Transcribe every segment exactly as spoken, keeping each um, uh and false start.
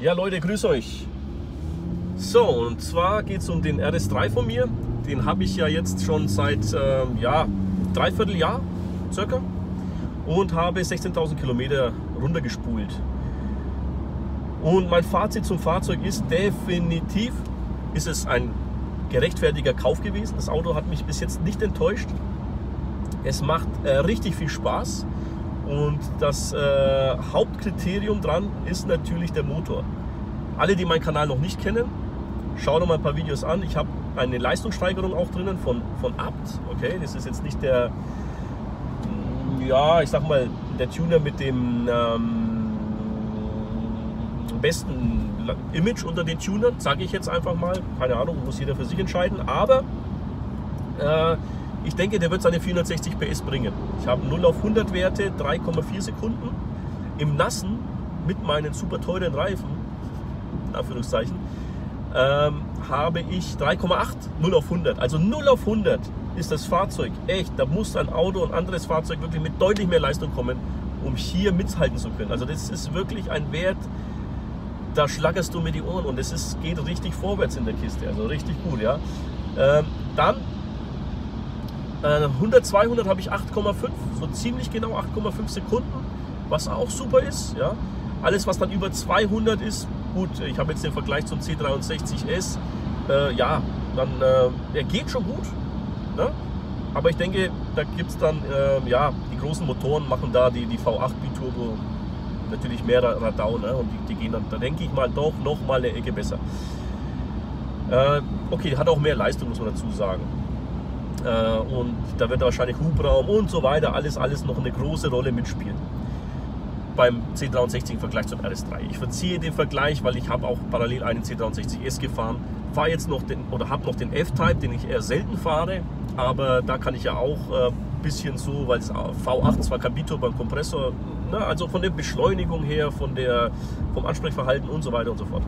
Ja Leute, grüß euch. So, und zwar geht es um den R S drei von mir. Den habe ich ja jetzt schon seit ähm, ja, dreiviertel Jahr circa und habe sechzehntausend Kilometer runtergespult. Und mein Fazit zum Fahrzeug ist, definitiv ist es ein gerechtfertiger Kauf gewesen. Das Auto hat mich bis jetzt nicht enttäuscht. Es macht äh, richtig viel Spaß und das äh, Hauptkriterium dran ist natürlich der Motor. Alle, die meinen Kanal noch nicht kennen, schaut noch mal ein paar Videos an. Ich habe eine Leistungssteigerung auch drinnen von, von Abt. Okay, das ist jetzt nicht der, ja, ich sag mal, der Tuner mit dem ähm, besten Image unter den Tunern, sage ich jetzt einfach mal. Keine Ahnung, muss jeder für sich entscheiden. Aber äh, ich denke, der wird seine vierhundertsechzig P S bringen. Ich habe null auf hundert Werte, drei Komma vier Sekunden. Im Nassen mit meinen super teuren Reifen, in Anführungszeichen, ähm, habe ich drei Komma acht, null auf hundert. Also null auf hundert ist das Fahrzeug echt. Da muss ein Auto, ein anderes Fahrzeug wirklich mit deutlich mehr Leistung kommen, um hier mithalten zu können. Also das ist wirklich ein Wert, da schlaggerst du mir die Ohren und es ist, geht richtig vorwärts in der Kiste. Also richtig gut, ja. Ähm, dann äh, hundert, zweihundert habe ich acht Komma fünf, so ziemlich genau acht Komma fünf Sekunden, was auch super ist, ja. Alles, was dann über zweihundert ist, gut, ich habe jetzt den Vergleich zum C dreiundsechzig S, äh, ja, dann, äh, er geht schon gut, ne? Aber ich denke, da gibt es dann, äh, ja, die großen Motoren machen da die, die V acht Biturbo natürlich mehr Radau, ne? Und die, die gehen dann, da denke ich mal, doch noch mal eine Ecke besser. Äh, okay, hat auch mehr Leistung, muss man dazu sagen. Äh, und da wird wahrscheinlich Hubraum und so weiter, alles, alles noch eine große Rolle mitspielen. Beim C dreiundsechzig im Vergleich zum R S drei. Ich verziehe den Vergleich, weil ich habe auch parallel einen C dreiundsechzig S gefahren. Fahre jetzt noch den, oder habe noch den F-Type, den ich eher selten fahre, aber da kann ich ja auch ein äh, bisschen so, weil es V acht zwar kein Biturbo beim Kompressor, ne, also von der Beschleunigung her, von der, vom Ansprechverhalten und so weiter und so fort.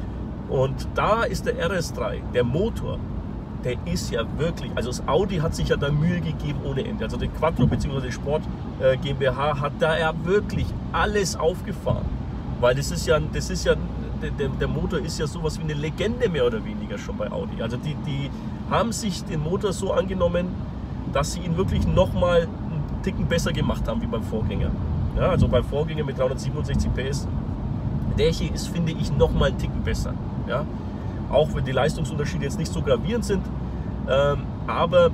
Und da ist der R S drei, der Motor, der ist ja wirklich, also das Audi hat sich ja da Mühe gegeben ohne Ende. Also die Quattro bzw. die Sport äh, GmbH hat da ja wirklich alles aufgefahren. Weil das ist ja, das ist ja, der, der Motor ist ja sowas wie eine Legende mehr oder weniger schon bei Audi. Also die, die haben sich den Motor so angenommen, dass sie ihn wirklich nochmal einen Ticken besser gemacht haben wie beim Vorgänger. Ja, also beim Vorgänger mit dreihundertsiebenundsechzig P S, der hier ist, finde ich, nochmal einen Ticken besser. Ja? Auch wenn die Leistungsunterschiede jetzt nicht so gravierend sind, ähm, aber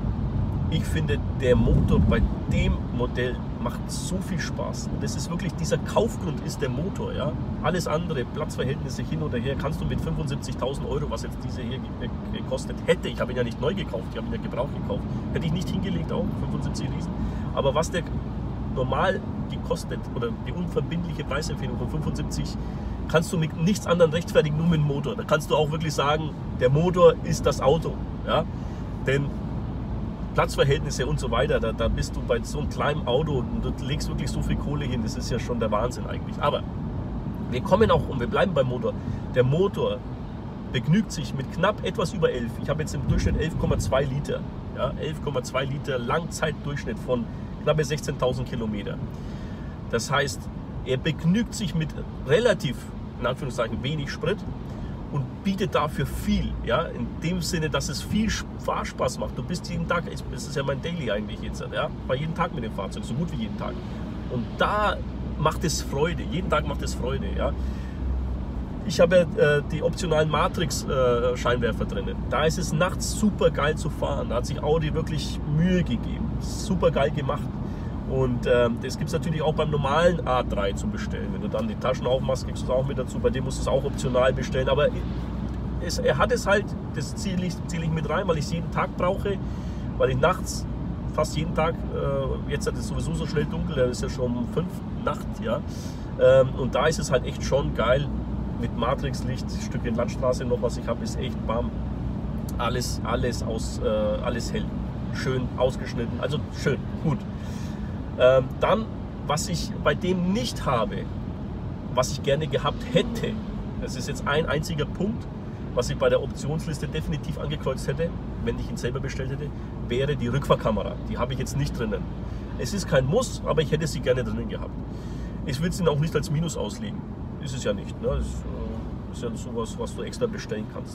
ich finde, der Motor bei dem Modell macht so viel Spaß. Und das ist wirklich, dieser Kaufgrund ist der Motor. Ja? Alles andere, Platzverhältnisse hin oder her, kannst du mit fünfundsiebzigtausend Euro, was jetzt diese hier gekostet hätte, ich habe ihn ja nicht neu gekauft, ich habe ihn ja gebraucht gekauft, hätte ich nicht hingelegt auch, fünfundsiebzig Riesen. Aber was der normal gekostet oder die unverbindliche Preisempfehlung von fünfundsiebzig, kannst du mit nichts anderem rechtfertigen, nur mit dem Motor. Da kannst du auch wirklich sagen, der Motor ist das Auto. Ja? Denn Platzverhältnisse und so weiter, da, da bist du bei so einem kleinen Auto und du legst wirklich so viel Kohle hin, das ist ja schon der Wahnsinn eigentlich. Aber wir kommen auch, und wir bleiben beim Motor. Der Motor begnügt sich mit knapp etwas über elf. Ich habe jetzt im Durchschnitt elf Komma zwei Liter. Ja? elf Komma zwei Liter Langzeitdurchschnitt von knappe sechzehntausend Kilometer. Das heißt, er begnügt sich mit relativ, in Anführungszeichen, wenig Sprit und bietet dafür viel. Ja? In dem Sinne, dass es viel Fahrspaß macht. Du bist jeden Tag, das ist ja mein Daily eigentlich jetzt, ja? Bei jedem Tag mit dem Fahrzeug, so gut wie jeden Tag. Und da macht es Freude, jeden Tag macht es Freude. Ja? Ich habe ja äh, die optionalen Matrix-Scheinwerfer äh, drinnen. Da ist es nachts super geil zu fahren. Da hat sich Audi wirklich Mühe gegeben. Super geil gemacht. Und ähm, das gibt es natürlich auch beim normalen A drei zu bestellen. Wenn du dann die Taschen aufmachst, kriegst du es auch mit dazu. Bei dem musst du es auch optional bestellen. Aber es, er hat es halt, das zähle ich, zähle ich mit rein, weil ich es jeden Tag brauche. Weil ich nachts, fast jeden Tag, äh, jetzt hat es sowieso so schnell dunkel, da ist ja schon um fünf Nacht. Ja? Ähm, und da ist es halt echt schon geil. Mit Matrixlicht, ein Stückchen Landstraße noch, was ich habe, ist echt bam. Alles, alles, aus, äh, alles hell. Schön ausgeschnitten. Also schön, gut. Ähm, dann, was ich bei dem nicht habe, was ich gerne gehabt hätte, das ist jetzt ein einziger Punkt, was ich bei der Optionsliste definitiv angekreuzt hätte, wenn ich ihn selber bestellt hätte, wäre die Rückfahrkamera. Die habe ich jetzt nicht drinnen. Es ist kein Muss, aber ich hätte sie gerne drinnen gehabt. Ich will sie auch nicht als Minus auslegen. ist es ja nicht. Ne? Das ist, äh, ist ja sowas, was du extra bestellen kannst.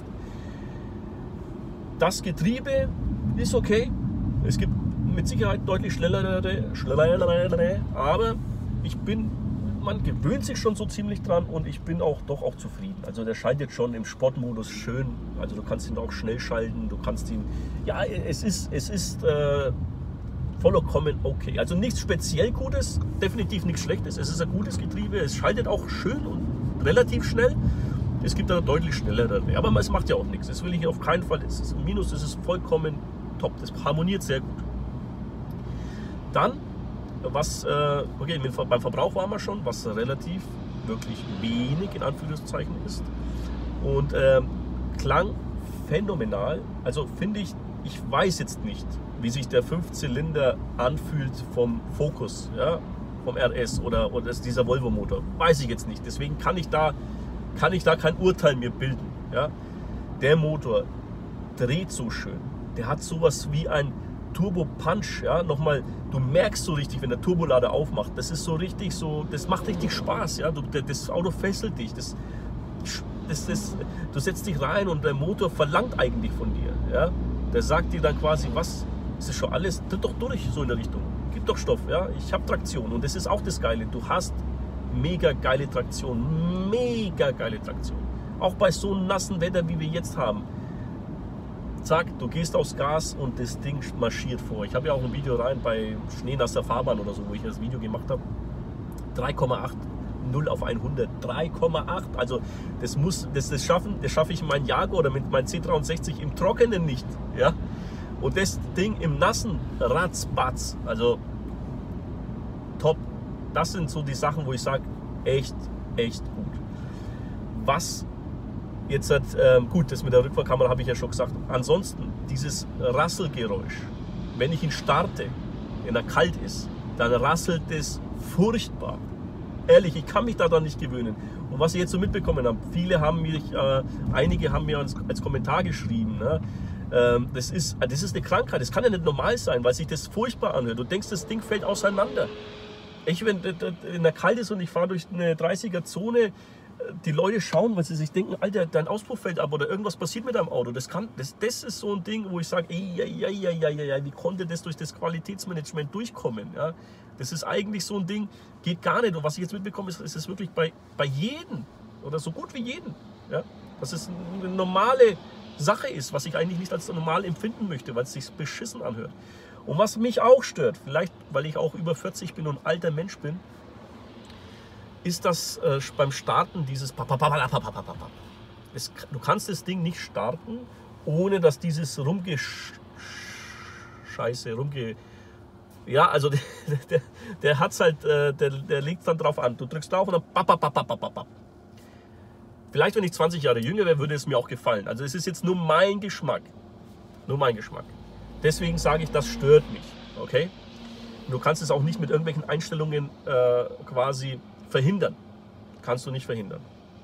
Das Getriebe ist okay. Es gibt mit Sicherheit deutlich schnellere, schnellere, aber ich bin, man gewöhnt sich schon so ziemlich dran und ich bin auch doch auch zufrieden. Also der schaltet schon im Sportmodus schön. Also du kannst ihn auch schnell schalten. Du kannst ihn, ja, es ist, es ist äh, vollkommen okay. Also nichts speziell Gutes, definitiv nichts Schlechtes. Es ist ein gutes Getriebe. Es schaltet auch schön und relativ schnell. Es gibt da deutlich schnellere, aber es macht ja auch nichts. Das will ich auf keinen Fall. Es ist ein Minus, es ist vollkommen top. Das harmoniert sehr gut. Dann, was, äh, okay, beim Verbrauch waren wir schon, was relativ wirklich wenig in Anführungszeichen ist. Und äh, klang phänomenal. Also finde ich, ich weiß jetzt nicht, wie sich der Fünfzylinder anfühlt vom Focus, ja, vom R S oder, oder dieser Volvo-Motor. Weiß ich jetzt nicht. Deswegen kann ich da kann ich da kein Urteil mir bilden. Ja? Der Motor dreht so schön. Der hat sowas wie ein Turbo-Punch. Ja? Nochmal, du merkst so richtig, wenn der Turbolader aufmacht. Das ist so richtig so, das macht richtig Spaß. Ja? Du, das Auto fesselt dich. Das, das, das, du setzt dich rein und der Motor verlangt eigentlich von dir. Ja? Der sagt dir dann quasi, was, ist das schon alles? Tritt doch durch, so in der Richtung. Gib doch Stoff. Ja? Ich habe Traktion. Und das ist auch das Geile. Du hast mega geile Traktion, mega geile Traktion. Auch bei so einem nassen Wetter, wie wir jetzt haben. Zack, du gehst aufs Gas und das Ding marschiert vor. Ich habe ja auch ein Video rein bei schneenasser Fahrbahn oder so, wo ich das Video gemacht habe. drei Komma acht, null auf hundert, drei Komma acht. Also das muss, das, das schaffen, das schaffe ich in meinem Jaguar oder mit meinem C dreiundsechzig im Trockenen nicht. Ja? Und das Ding im Nassen, ratzbatz. Also top. Das sind so die Sachen, wo ich sage, echt, echt gut. Was jetzt, hat, ähm, gut, das mit der Rückfahrkamera habe ich ja schon gesagt. Ansonsten, dieses Rasselgeräusch, wenn ich ihn starte, wenn er kalt ist, dann rasselt es furchtbar. Ehrlich, ich kann mich daran nicht gewöhnen. Und was ich jetzt so mitbekommen habe, viele haben mich, äh, einige haben mir als, als Kommentar geschrieben, ne? ähm, das, ist, das ist eine Krankheit, das kann ja nicht normal sein, weil sich das furchtbar anhört. Du denkst, das Ding fällt auseinander. Ich, wenn in der Kalt ist und ich fahre durch eine dreißiger Zone, die Leute schauen, weil sie sich denken, Alter, dein Auspuff fällt ab oder irgendwas passiert mit deinem Auto. Das, kann, das, das ist so ein Ding, wo ich sage, ja, ja, ja, ja, ja, wie konnte das durch das Qualitätsmanagement durchkommen? Ja? Das ist eigentlich so ein Ding, geht gar nicht. Und was ich jetzt mitbekomme, ist, ist es wirklich bei, bei jedem oder so gut wie jedem. Ja? Dass es eine normale Sache ist, was ich eigentlich nicht als normal empfinden möchte, weil es sich beschissen anhört. Und was mich auch stört, vielleicht weil ich auch über vierzig bin und ein alter Mensch bin, ist das äh, beim Starten dieses es, du kannst das Ding nicht starten, ohne dass dieses Rumgescheiße, rumge... Ja, also der, der, der hat es halt, äh, der, der legt dann drauf an. Du drückst drauf und dann papapapapapap. Vielleicht, wenn ich zwanzig Jahre jünger wäre, würde es mir auch gefallen. Also es ist jetzt nur mein Geschmack. Nur mein Geschmack. Deswegen sage ich, das stört mich, okay? Du kannst es auch nicht mit irgendwelchen Einstellungen äh, quasi verhindern. Kannst du nicht verhindern.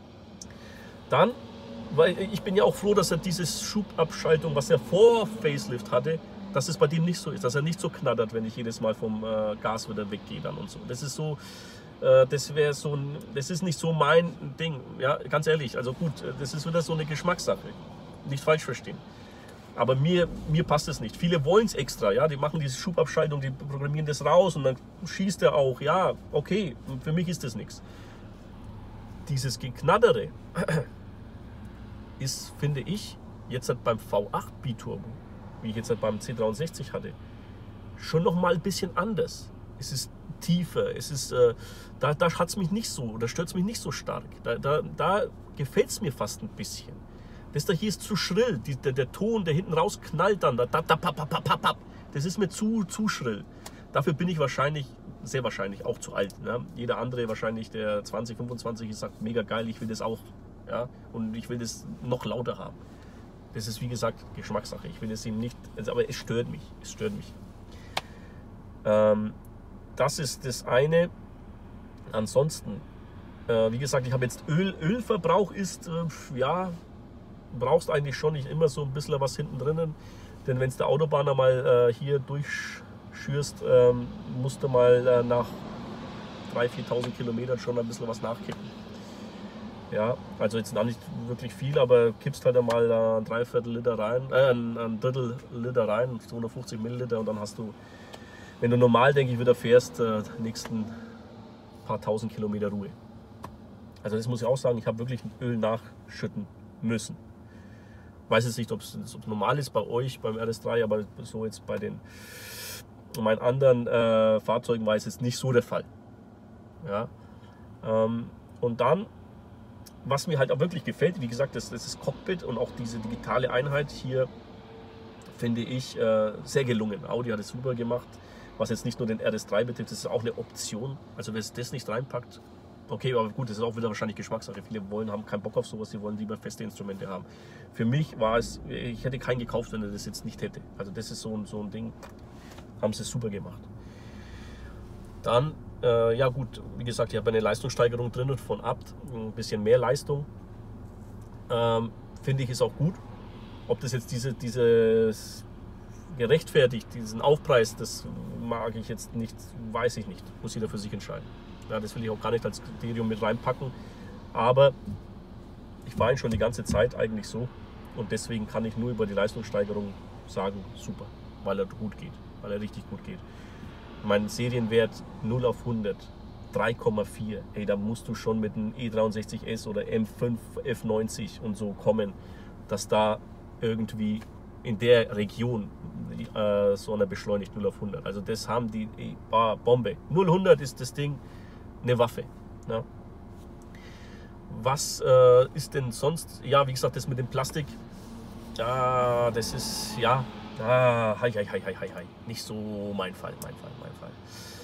Dann, weil ich bin ja auch froh, dass er dieses Schubabschaltung, was er vor Facelift hatte, dass es bei dem nicht so ist, dass er nicht so knattert, wenn ich jedes Mal vom äh, Gas wieder weggehe dann und so. Das ist so, äh, das wäre so ein, das ist nicht so mein Ding, ja, ganz ehrlich. Also gut, das ist wieder so eine Geschmackssache. Nicht falsch verstehen. Aber mir, mir passt es nicht. Viele wollen es extra, ja, die machen diese Schubabschaltung, die programmieren das raus und dann schießt er auch. Ja, okay, für mich ist das nichts. Dieses Geknaddere ist, finde ich, jetzt halt beim V acht Biturbo, wie ich jetzt halt beim C dreiundsechzig hatte, schon noch mal ein bisschen anders. Es ist tiefer, es ist, äh, da, da hat es mich nicht so, da stört es mich nicht so stark. Da, da, da gefällt es mir fast ein bisschen. Das da hier ist zu schrill, die, der, der Ton, der hinten raus knallt dann, da, da, da, pap, pap, pap, pap. Das ist mir zu, zu schrill. Dafür bin ich wahrscheinlich, sehr wahrscheinlich auch zu alt. Ne? Jeder andere wahrscheinlich, der zwanzig, fünfundzwanzig ist, sagt, mega geil, ich will das auch. Ja? Und ich will das noch lauter haben. Das ist wie gesagt Geschmackssache. Ich will es ihm nicht, aber es stört mich. Es stört mich. Ähm, das ist das eine. Ansonsten, äh, wie gesagt, ich habe jetzt Öl. Ölverbrauch ist, äh, ja, brauchst eigentlich schon nicht immer so ein bisschen was hinten drinnen. Denn wenn es der Autobahn einmal äh, hier durchschürst, ähm, musst du mal äh, nach dreitausend, viertausend Kilometern schon ein bisschen was nachkippen. Ja, also jetzt noch nicht wirklich viel, aber kippst halt einmal ein Dreiviertel Liter rein, äh, ein, ein Drittel Liter rein, zweihundertfünfzig Milliliter und dann hast du, wenn du normal, denke ich, wieder fährst, äh, die nächsten paar tausend Kilometer Ruhe. Also das muss ich auch sagen, ich habe wirklich Öl nachschütten müssen. Ich weiß jetzt nicht, ob es normal ist bei euch, beim R S drei, aber so jetzt bei den meinen anderen äh, Fahrzeugen war es jetzt nicht so der Fall. Ja, ähm, und dann, was mir halt auch wirklich gefällt, wie gesagt, das, das ist Cockpit und auch diese digitale Einheit hier, finde ich äh, sehr gelungen. Audi hat es super gemacht, was jetzt nicht nur den R S drei betrifft, das ist auch eine Option. Also wer das nicht reinpackt, okay, aber gut, das ist auch wieder wahrscheinlich Geschmackssache. Viele wollen, haben keinen Bock auf sowas, die wollen lieber feste Instrumente haben. Für mich war es, ich hätte keinen gekauft, wenn er das jetzt nicht hätte. Also das ist so ein, so ein Ding, haben sie super gemacht. Dann, äh, ja gut, wie gesagt, ich habe eine Leistungssteigerung drin von Abt, ein bisschen mehr Leistung. Ähm, finde ich ist auch gut. Ob das jetzt diese, dieses gerechtfertigt, diesen Aufpreis, das mag ich jetzt nicht, weiß ich nicht. Muss jeder für sich entscheiden. Ja, das will ich auch gar nicht als Kriterium mit reinpacken. Aber ich war ihn schon die ganze Zeit eigentlich so. Und deswegen kann ich nur über die Leistungssteigerung sagen, super, weil er gut geht, weil er richtig gut geht. Mein Serienwert null auf hundert, drei Komma vier. Ey, da musst du schon mit einem E dreiundsechzig S oder M fünf F neunzig und so kommen, dass da irgendwie in der Region äh, so einer beschleunigt null auf hundert. Also das haben die, ey, ah, Bombe. null auf hundert ist das Ding eine Waffe. Ne? Was äh, ist denn sonst? Ja, wie gesagt, das mit dem Plastik, ja, das ist, ja, ah, hei, hei, hei, hei, hei. Nicht so mein Fall, mein Fall, mein Fall.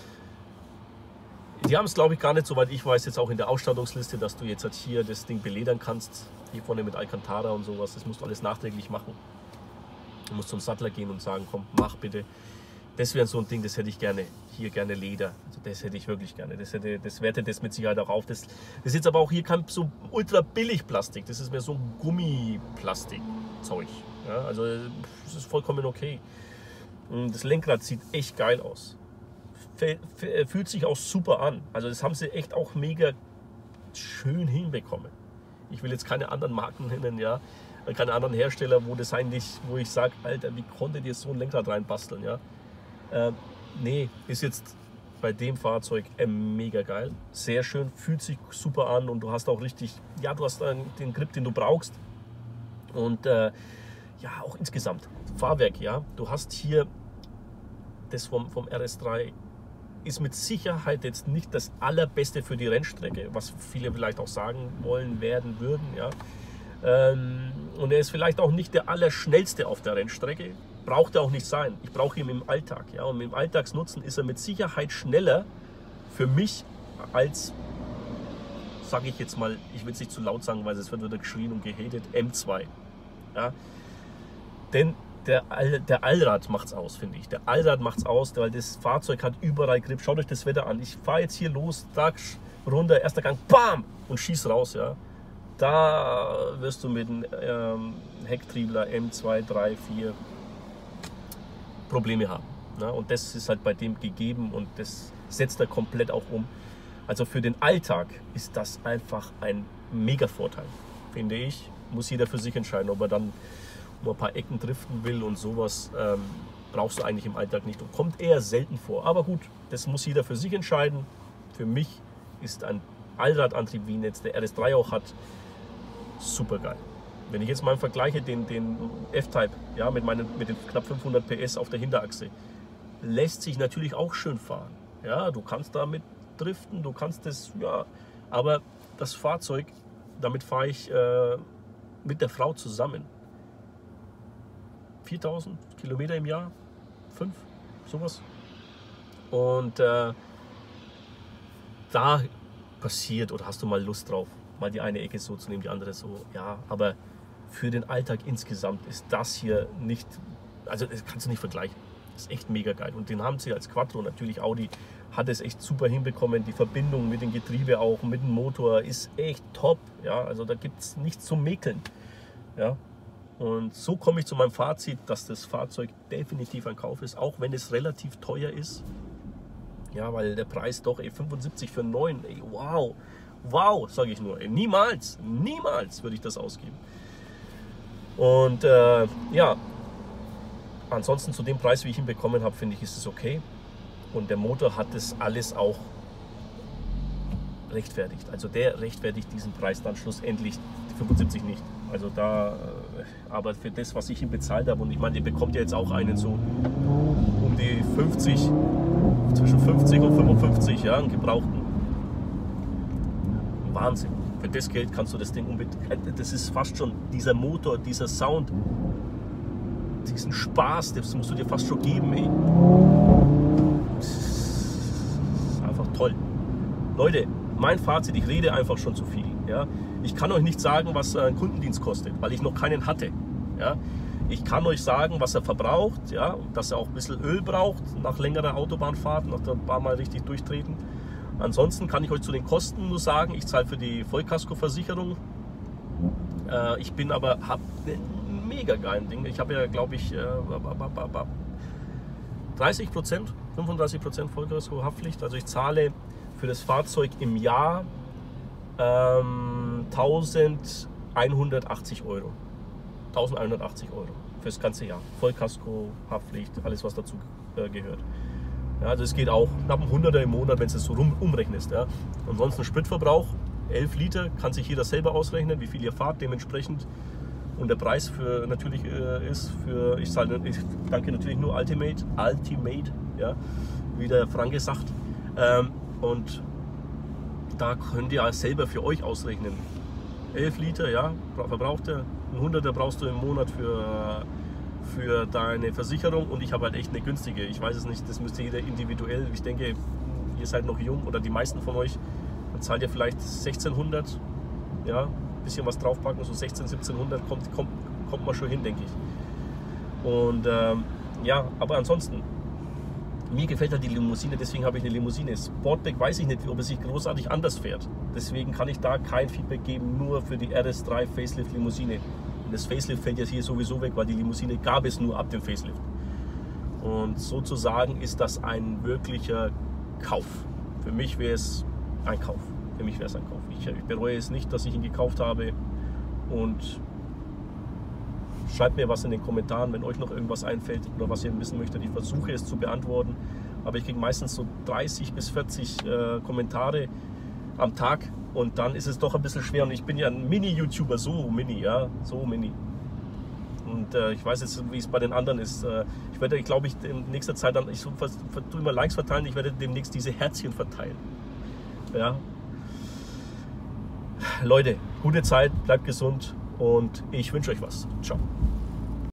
Die haben es, glaube ich, gar nicht, soweit ich weiß, jetzt auch in der Ausstattungsliste, dass du jetzt halt hier das Ding beledern kannst. Hier vorne mit Alcantara und sowas, das musst du alles nachträglich machen. Du musst zum Sattler gehen und sagen, komm, mach bitte. Das wäre so ein Ding, das hätte ich gerne. Hier gerne Leder. Also das hätte ich wirklich gerne. Das, hätte, das wertet das mit Sicherheit auch auf. Das, das ist jetzt aber auch hier kein so ultra billig Plastik. Das ist mehr so ein Gummiplastik-Zeug. Ja, also das ist vollkommen okay. Und das Lenkrad sieht echt geil aus. Fühlt sich auch super an. Also das haben sie echt auch mega schön hinbekommen. Ich will jetzt keine anderen Marken nennen, ja. Keine anderen Hersteller, wo das eigentlich, wo ich sage, Alter, wie konntet ihr so ein Lenkrad reinbasteln, ja? Ähm, nee, ist jetzt bei dem Fahrzeug äh, mega geil. Sehr schön, fühlt sich super an und du hast auch richtig, ja, du hast dann den Grip, den du brauchst. Und äh, ja, auch insgesamt, Fahrwerk, ja. Du hast hier das vom, vom R S drei, ist mit Sicherheit jetzt nicht das allerbeste für die Rennstrecke, was viele vielleicht auch sagen wollen, werden, würden, ja. Ähm, und er ist vielleicht auch nicht der allerschnellste auf der Rennstrecke, braucht er auch nicht sein. Ich brauche ihn im Alltag, ja. Und im Alltagsnutzen ist er mit Sicherheit schneller für mich als, sage ich jetzt mal, ich will es nicht zu laut sagen, weil es wird wieder geschrien und gehatet, M zwei. Ja. Denn der, All, der Allrad macht es aus, finde ich. Der Allrad macht es aus, weil das Fahrzeug hat überall Grip. Schaut euch das Wetter an. Ich fahre jetzt hier los, Tag runter, erster Gang, bam, und schieß raus, ja. Da wirst du mit dem ähm, Hecktriebler M zwei, drei, vier Probleme haben. Ne? Und das ist halt bei dem gegeben und das setzt er komplett auch um. Also für den Alltag ist das einfach ein mega Vorteil, finde ich. Muss jeder für sich entscheiden, ob er dann um ein paar Ecken driften will und sowas, ähm, brauchst du eigentlich im Alltag nicht und kommt eher selten vor. Aber gut, das muss jeder für sich entscheiden. Für mich ist ein Allradantrieb, wie ihn jetzt der R S drei auch hat, super geil. Wenn ich jetzt mal vergleiche den, den F-Type, ja, mit, meinen, mit den knapp fünfhundert P S auf der Hinterachse, lässt sich natürlich auch schön fahren. Ja, du kannst damit driften, du kannst das, ja, aber das Fahrzeug, damit fahre ich äh, mit der Frau zusammen. viertausend Kilometer im Jahr, fünf, sowas. Und äh, da passiert oder hast du mal Lust drauf, mal die eine Ecke so zu nehmen, die andere so, ja, aber für den Alltag insgesamt ist das hier nicht, also das kannst du nicht vergleichen. Das ist echt mega geil. Und den haben sie als Quattro, natürlich Audi hat es echt super hinbekommen. Die Verbindung mit dem Getriebe auch, mit dem Motor ist echt top. Ja, also da gibt es nichts zum Mäkeln. Ja. Und so komme ich zu meinem Fazit, dass das Fahrzeug definitiv ein Kauf ist, auch wenn es relativ teuer ist. Ja, weil der Preis doch, ey, fünfundsiebzig für neun, ey, wow. wow, sage ich nur. Niemals, niemals würde ich das ausgeben. Und äh, ja, ansonsten zu dem Preis, wie ich ihn bekommen habe, finde ich, ist es okay. Und der Motor hat das alles auch rechtfertigt. Also der rechtfertigt diesen Preis dann schlussendlich, die fünfundsiebzig nicht. Also da, aber für das, was ich ihm bezahlt habe, und ich meine, ihr bekommt ja jetzt auch einen so um die fünfzig, zwischen fünfzig und fünfundfünfzig, ja, einen gebrauchten. Wahnsinn. Für das Geld kannst du das Ding unbedingt, das ist fast schon dieser Motor, dieser Sound, diesen Spaß, das musst du dir fast schon geben, ey. Das ist einfach toll. Leute, mein Fazit, ich rede einfach schon zu viel. Ja? Ich kann euch nicht sagen, was ein Kundendienst kostet, weil ich noch keinen hatte. Ja? Ich kann euch sagen, was er verbraucht, ja? Dass er auch ein bisschen Öl braucht nach längerer Autobahnfahrt, nach ein paar Mal richtig durchtreten. Ansonsten kann ich euch zu den Kosten nur sagen, ich zahle für die Vollkaskoversicherung. Äh, ich bin aber, habe ein mega geilen Ding. Ich habe ja, glaube ich, äh, dreißig Prozent, fünfunddreißig Prozent Vollkasko-Haftpflicht. Also ich zahle für das Fahrzeug im Jahr ähm, eintausendeinhundertachtzig Euro. eintausendeinhundertachtzig Euro für das ganze Jahr. Vollkasko, Haftpflicht, alles was dazu äh, gehört. Ja, also es geht auch knapp ein Hunderter im Monat, wenn du es so rum, umrechnest. Ja. Ansonsten Spritverbrauch, elf Liter, kann sich jeder selber ausrechnen, wie viel ihr fahrt dementsprechend. Und der Preis für natürlich äh, ist für, ich, zahle, ich danke natürlich nur Ultimate, Ultimate, ja, wie der Franke sagt. Ähm, und da könnt ihr selber für euch ausrechnen. elf Liter, ja, verbraucht er. Ein Hunderter brauchst du im Monat für, für deine Versicherung. Und ich habe halt echt eine günstige. Ich weiß es nicht, das müsste jeder individuell. Ich denke, ihr seid noch jung oder die meisten von euch. Dann zahlt ihr vielleicht sechzehnhundert, ja, ein bisschen was draufpacken, so sechzehnhundert, siebzehnhundert kommt, kommt, kommt man schon hin, denke ich. Und ähm, ja, aber ansonsten, mir gefällt halt die Limousine, deswegen habe ich eine Limousine. Sportback weiß ich nicht, ob es sich großartig anders fährt. Deswegen kann ich da kein Feedback geben, nur für die R S drei Facelift Limousine. Und das Facelift fällt jetzt hier sowieso weg, weil die Limousine gab es nur ab dem Facelift. Und sozusagen ist das ein wirklicher Kauf. Für mich wäre es ein Kauf. Für mich wäre es ein Kauf. Ich, ich bereue es nicht, dass ich ihn gekauft habe. Und schreibt mir was in den Kommentaren, wenn euch noch irgendwas einfällt oder was ihr wissen möchtet. Ich versuche es zu beantworten, aber ich kriege meistens so dreißig bis vierzig äh, Kommentare am Tag und dann ist es doch ein bisschen schwer. Und ich bin ja ein Mini-YouTuber, so mini, ja, so mini. Und äh, ich weiß jetzt, wie es bei den anderen ist. Äh, ich werde, glaube ich, in nächster Zeit dann, ich tue immer Likes verteilen, ich werde demnächst diese Herzchen verteilen. Ja. Leute, gute Zeit, bleibt gesund. Und ich wünsche euch was. Ciao.